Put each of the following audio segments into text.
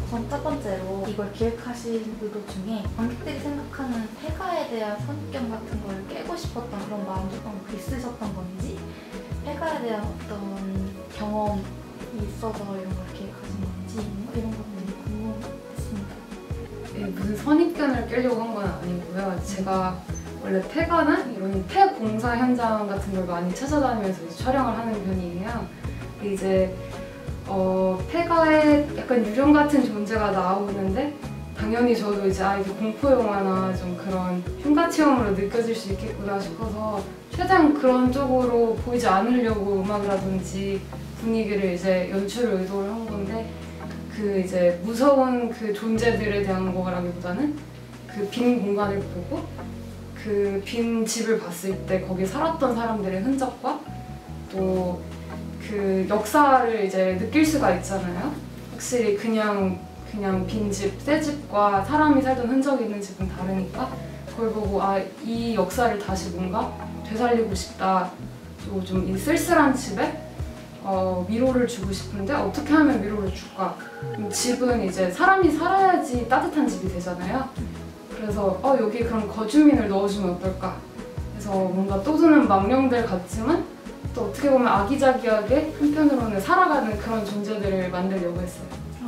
첫 번째로 이걸 기획하신 의도 중에 관객들이 생각하는 폐가에 대한 선입견 같은 걸 깨고 싶었던 그런 마음이 조금 있으셨던 건지, 폐가에 대한 어떤 경험이 있어서 이런 걸 기획하신 건지 이런 것들이 궁금했습니다. 네, 무슨 선입견을 깨려고 한 건 아니고요. 제가 원래 폐가나 이런 폐공사 현장 같은 걸 많이 찾아다니면서 이제 촬영을 하는 편이에요. 이제 폐가에 약간 유령 같은 존재가 나오는데 당연히 저도 이제 이게 공포 영화나 좀 그런 흉가 체험으로 느껴질 수 있겠구나 싶어서 최대한 그런 쪽으로 보이지 않으려고 음악이라든지 분위기를 이제 연출을 의도를 한 건데, 그 이제 무서운 그 존재들에 대한 거라기보다는 그 빈 공간을 보고 그 빈 집을 봤을 때 거기 살았던 사람들의 흔적과 또 그 역사를 이제 느낄 수가 있잖아요. 확실히 그냥 빈 집, 새 집과 사람이 살던 흔적이 있는 집은 다르니까 그걸 보고 이 역사를 다시 뭔가 되살리고 싶다. 또 좀 이 쓸쓸한 집에 위로를 주고 싶은데 어떻게 하면 위로를 줄까? 집은 이제 사람이 살아야지 따뜻한 집이 되잖아요. 그래서 여기 그럼 거주민을 넣어주면 어떨까? 그래서 뭔가 떠드는 망령들 같지만 또 어떻게 보면 아기자기하게 한편으로는 살아가는 그런 존재들을 만들려고 했어요.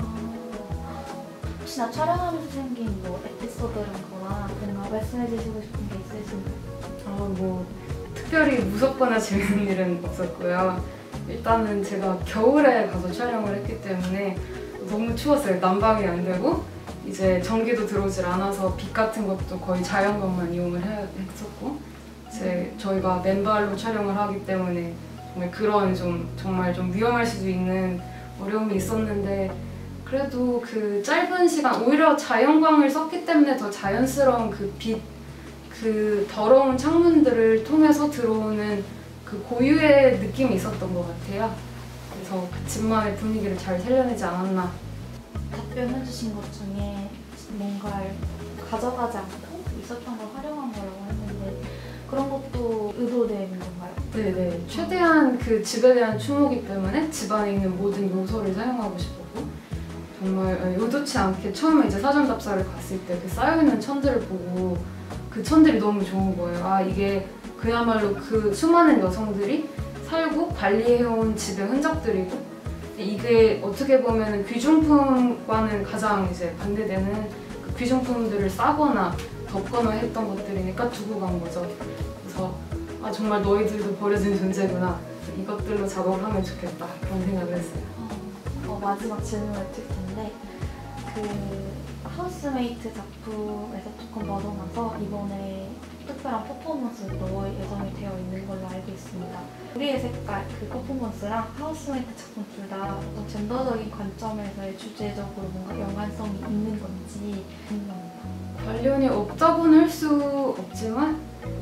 혹시나 촬영하면서 생긴 뭐 에피소드란 거나 뭔가 말씀해 주시고 싶은 게 있으신가요? 뭐 특별히 무섭거나 재밌는 일은 없었고요. 일단은 제가 겨울에 가서 촬영을 했기 때문에 너무 추웠어요. 난방이 안 되고 이제 전기도 들어오질 않아서 빛 같은 것도 거의 자연광만 이용을 했었고, 저희가 맨발로 촬영을 하기 때문에 정말 그런 정말 좀 위험할 수도 있는 어려움이 있었는데, 그래도 그 짧은 시간 오히려 자연광을 썼기 때문에 더 자연스러운 그 빛, 그 더러운 창문들을 통해서 들어오는 그 고유의 느낌이 있었던 것 같아요. 그래서 그 집만의 분위기를 잘 살려내지 않았나. 답변해주신 것 중에 뭔가를 가져가지 않고 있었던 걸 활용한 거라고 했는데 그런 것도 의도되는 건가요? 네네. 최대한 그 집에 대한 추모이기 때문에 집 안에 있는 모든 요소를 사용하고 싶었고, 정말 의도치 않게 처음에 이제 사전 답사를 갔을 때 그 쌓여있는 천들을 보고 그 천들이 너무 좋은 거예요. 이게 그야말로 그 수많은 여성들이 살고 관리해온 집의 흔적들이고, 이게 어떻게 보면 귀중품과는 가장 이제 반대되는 그 귀중품들을 싸거나 덮거나 했던 것들이니까 두고 간 거죠. 그래서 정말 너희들도 버려진 존재구나. 이것들로 작업을 하면 좋겠다. 그런 생각을 했어요. 마지막 질문을 드릴 텐데 그 하우스메이트 작품에서 조금 벗어나서 이번에 특별한 퍼포먼스도 예정이 되어 있는 걸로 알고 있습니다. 우리의 색깔 그 퍼포먼스랑 하우스메이트 작품 둘 다 어떤 젠더적인 관점에서의 주제적으로 뭔가 연관성이 있는 건지 궁금합니다. 관련이 없다고는 할 수 없지만,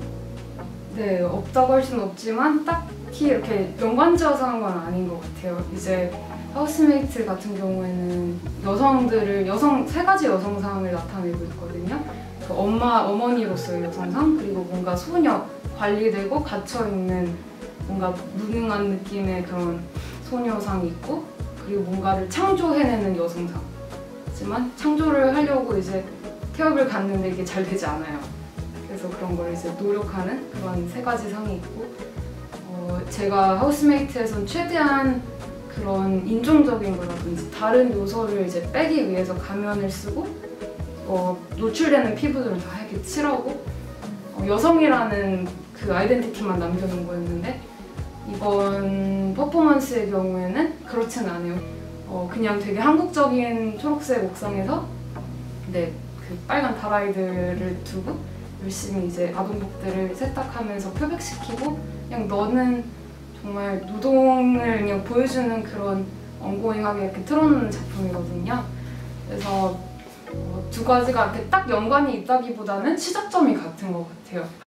없다고 할 수는 없지만 딱히 이렇게 연관지어서 한 건 아닌 것 같아요. 이제 하우스메이트 같은 경우에는 세 가지 여성상을 나타내고 있거든요. 그 어머니로서의 여성상, 그리고 뭔가 소녀, 관리되고 갇혀있는 뭔가 무능한 느낌의 그런 소녀상이 있고, 그리고 뭔가를 창조해내는 여성상. 하지만 창조를 하려고 이제 태엽을 갖는데 이게 잘 되지 않아요. 그래서 그런 걸 이제 노력하는 그런 세 가지 상이 있고, 제가 하우스메이트에선 최대한 그런 인종적인 거라든지 다른 요소를 이제 빼기 위해서 가면을 쓰고 노출되는 피부들은 다 하얗게 칠하고 여성이라는 그 아이덴티티만 남겨놓은 거였는데, 이번 퍼포먼스의 경우에는 그렇진 않아요. 그냥 되게 한국적인 초록색 옥상에서 그 빨간 다라이들을 두고 열심히 이제 아동복들을 세탁하면서 표백시키고, 그냥 너는 정말 노동을 그냥 보여주는 그런 언고잉하게 이렇게 틀어놓는 작품이거든요. 그래서 두 가지가 이렇게 딱 연관이 있다기보다는 시작점이 같은 것 같아요.